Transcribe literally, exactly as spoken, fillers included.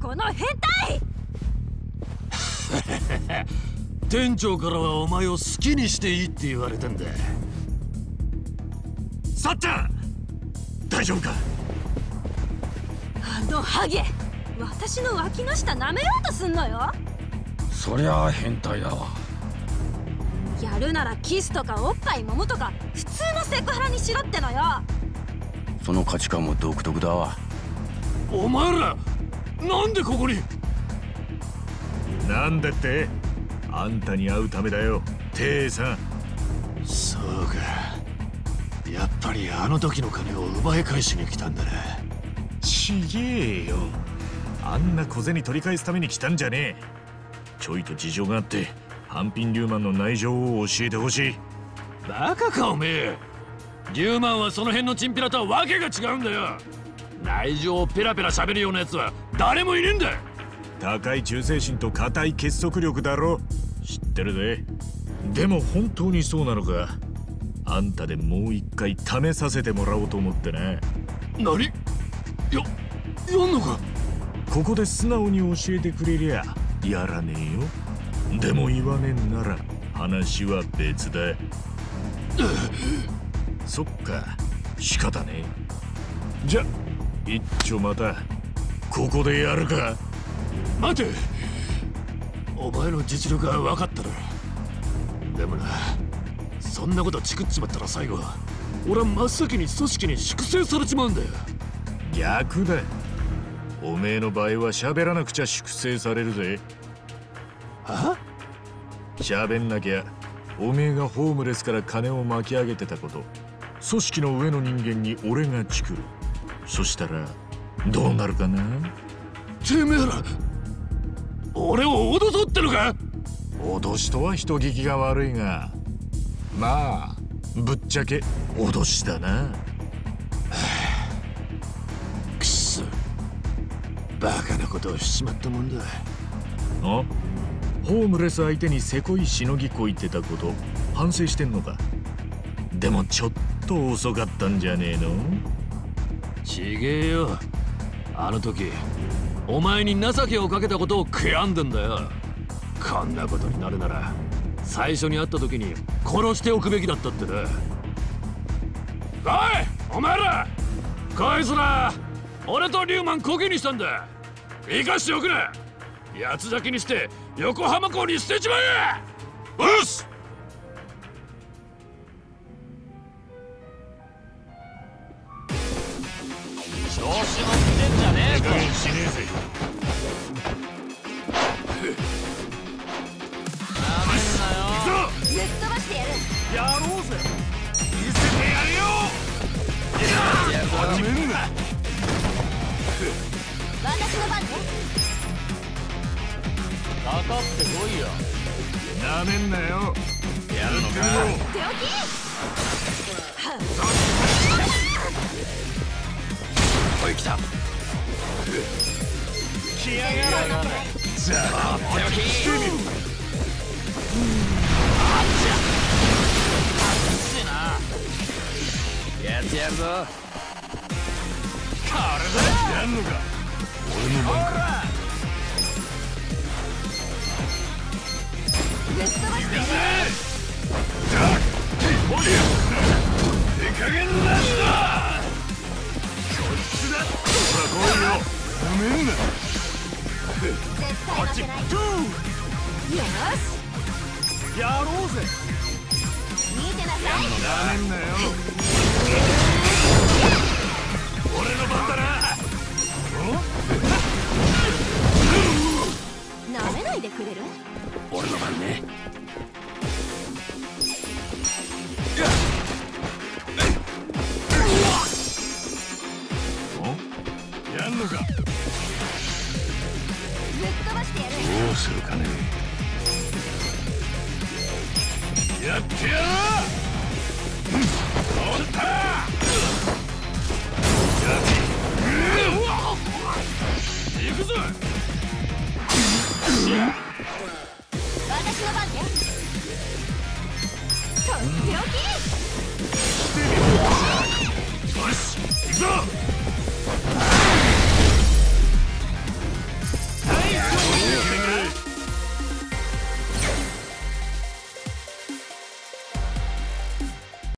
この変態店長からはお前を好きにしていいって言われてんだ。さっちゃん大丈夫か？ あのハゲ、私の脇の下舐めようとすんのよ。 そりゃあ変態だわ。 やるならキスとかおっぱい揉むとか普通のセクハラにしろってのよ。 その価値観も独特だわ。 お前らなんでここに？ なんだって？あんたに会うためだよ、テイさん。 そうか、やっぱりあの時の金を奪い返しに来たんだな。 ちげえよ、あんな小銭取り返すために来たんじゃねえ。ちょいと事情があって半品リューマンの内情を教えてほしい。 バカかおめえ。リューマンはその辺のチンピラとはわけが違うんだよ。内情をペラペラ喋るようなやつは誰もいねえんだ。 高い忠誠心と固い結束力だろ、知ってるぜ。でも本当にそうなのか？あんたでもう一回試させてもらおうと思ってな。 何？や、やんのか？ ここで素直に教えてくれりゃやらねえよ。でも言わねえんなら話は別だ。そっか、仕方ねえ。じゃ、一丁またここでやるか？ 待て、お前の実力は分かったら。でもな、そんなことチクっちまったら最後俺は真っ先に組織に粛清されちまうんだよ。 逆だ、おめえの場合は喋らなくちゃ粛清されるぜ。 は？ 喋んなきゃおめえがホームレスから金を巻き上げてたこと、組織の上の人間に俺がチクる。そしたらどうなるかな？ てめえら俺を脅そうってのか？ 脅しとは人聞きが悪いが、まあぶっちゃけ脅しだな。 くっそ、バカなことをしちまったもんだ。 あ、ホームレス相手にせこいしのぎこいてたこと反省してんのか？でもちょっと遅かったんじゃねえの？ ちげえよ、あの時お前に情けをかけたことを悔やんでんだよ。こんなことになるなら最初に会った時に殺しておくべきだったってな。おいお前ら、こいつら俺とリューマンコケにしたんだ。生かしておくな。八つ咲きにして横浜港に捨てちまえ。おっす。 調子乗ってんじゃねえぞ。 しねえぜ。 なめんなよ。 ぶっ飛ばしてやる。 やろうぜ。見せてやるよ。 やるぞ。 なめんな。 私の番ね。 かかってこいよ。 なめんなよ。 やるのか？ 手置き。 おい、来た。 来やがれ。じゃあ手置き。 してみろ。 あっちゃ。あっちな。やってやるぞ。これだ。 やんのか？俺の番か。 ぶっ飛ばしてやる。 じゃあ、おりゃ。手加減なしだ。こいつだ。ほら来いよ。なめんな。 絶対負けない。よし、 やろうぜ。 見てなさい。 なめんなよ。俺の番だな。 舐めないでくれる？ 俺の番ね。 やんのか？ ぶっ飛ばしてやる。 どうするかね。 やってやろう。おった。